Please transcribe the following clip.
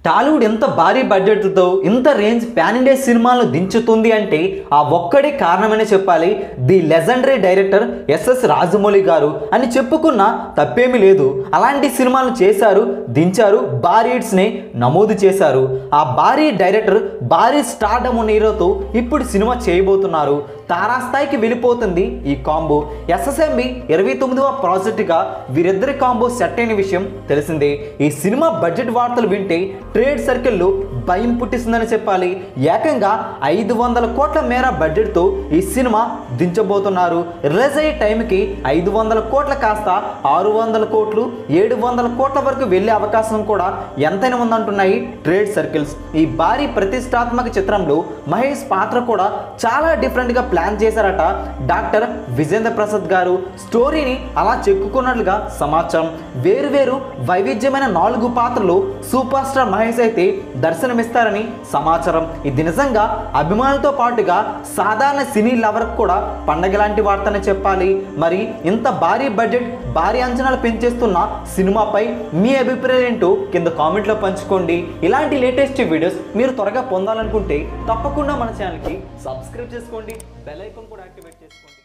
టాలీవుడ్ ఎంత భారీ బడ్జెట్లతో ఇంత రేంజ్ పాన్ ఇండియా సినిమాలను దించుతుంది అంటే ఆ ఒక్కడే కారణమనే చెప్పాలి. The legendary director SS Rajamouli గారు అని చెప్పుకున్న తప్పేమీ లేదు. అలాంటి సినిమాలను చేశారు, దించారు, భారీ హిట్స్ని నమోదు చేశారు. ఆ భారీ డైరెక్టర్ భారీ స్టార్డమ్ ఉన్న హీరోతో ఇప్పుడు సినిమా చేయబోతున్నారు. తారాస్థాయికి వెళ్ళిపోతుంది ఈ కాంబో. ఎస్ఎస్ఎంబి 29వ ప్రాజెక్టుగా వీరిద్దరి కాంబో సెట్ అయిన విషయం తెలిసిందే. ఈ సినిమా బడ్జెట్ వార్తలు వింటే ట్రేడ్ సర్కిల్లో భయం పుట్టిస్తుందని చెప్పాలి. ఏకంగా 500 కోట్ల మేర బడ్జెట్తో ఈ సినిమా దించబోతున్నారు. రిలీజ్ అయ్యే టైంకి 500 కోట్ల కాస్త 600 కోట్లు 700 కోట్ల వరకు వెళ్ళే అవకాశం కూడా ఎంతైనా ఉందంటున్నాయి ట్రేడ్ సర్కిల్స్. ఈ భారీ ప్రతిష్టాత్మక చిత్రంలో మహేష్ పాత్ర కూడా చాలా డిఫరెంట్గా ప్లాన్ చేశారట డాక్టర్ విజేంద్ర ప్రసాద్ గారు. స్టోరీని అలా చెక్కుకున్నట్లుగా సమాచారం. వేరు వైవిధ్యమైన 4 పాత్రలు సూపర్ స్టార్ మహేష్ అయితే దర్శనమిస్తారని సమాచారం. ఇది నిజంగా అభిమానులతో పాటుగా సాధారణ సినీ లవర్ కూడా పండగ లాంటి వార్తనే చెప్పాలి. మరి ఇంత భారీ బడ్జెట్ భారీ అంచనాలు పెంచేస్తున్న సినిమాపై మీ అభిప్రాయం ఏంటో కింద కామెంట్లో పంచుకోండి. ఇలాంటి లేటెస్ట్ వీడియోస్ మీరు త్వరగా పొందాలనుకుంటే తప్పకుండా మన ఛానల్కి సబ్స్క్రైబ్ చేసుకోండి, బెల్ ఐకాన్ కూడా యాక్టివేట్ చేసుకోండి.